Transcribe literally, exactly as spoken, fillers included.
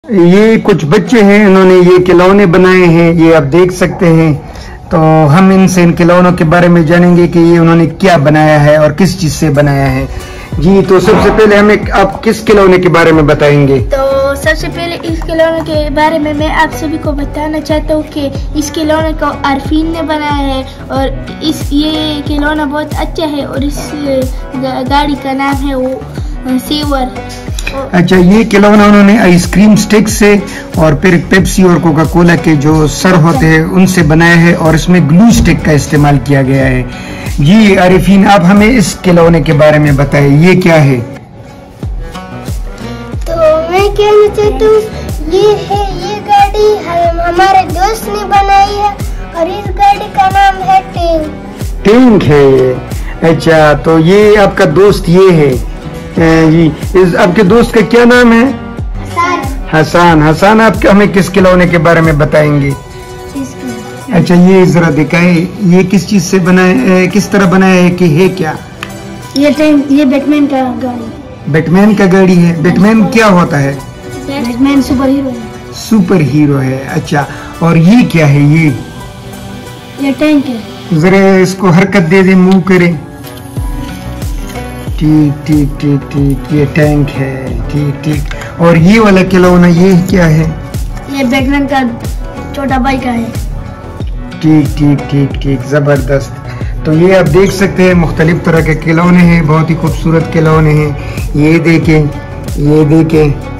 ये कुछ बच्चे हैं, इन्होंने ये खिलौने बनाए हैं, ये आप देख सकते हैं। तो हम इनसे इन खिलौनों के बारे में जानेंगे कि ये उन्होंने क्या बनाया है और किस चीज से बनाया है। जी, तो सबसे पहले हमें आप किस खिलौने के बारे में बताएंगे? तो सबसे पहले इस खिलौने के बारे में मैं आप सभी को बताना चाहता हूँ कि इस खिलौने को अरफीन ने बनाया है और इस ये खिलौना बहुत अच्छा है और इस गाड़ी का नाम है वो सेवर। अच्छा, ये खिलौना उन्होंने आइसक्रीम स्टिक से और फिर पेप्सी और कोका कोला के जो सर होते हैं उनसे बनाया है और इसमें ग्लू स्टिक का इस्तेमाल किया गया है। जी आरिफीन, आप हमें इस खिलौने के बारे में बताएं, ये क्या है? तो मैं कहना चाहती हूँ, ये है ये गाड़ी हम हमारे दोस्त ने बनाई है और इस गाड़ी का नाम है टैंक। टैंक है ये। अच्छा, तो ये आपका दोस्त ये है जी। इस आपके दोस्त का क्या नाम है? हसन। हसन। हसन, आप हमें किस खिलौने के बारे में बताएंगे? अच्छा, ये जरा दिखाए, ये किस चीज से बनाया, किस तरह बनाया है कि है क्या? ये टैंक, ये बैटमैन का गाड़ी। बैटमैन का गाड़ी है। बैटमैन क्या होता है? बैटमैन सुपर हीरो है। सुपर हीरो है। अच्छा, और ये क्या है? ये ये टैंक है। जरा इसको हरकत दे दे, मूव करें। ठीक ठीक ठीक ठीक, ये टैंक है। ठीक ठीक, और ये वाला खिलौना ये क्या है? ये बैटमैन का छोटा भाई का है। ठीक ठीक ठीक ठीक, जबरदस्त। तो ये आप देख सकते हैं मुख्तलिफ तरह के खिलौने हैं, बहुत ही खूबसूरत खिलौने हैं। ये देखें, ये देखें,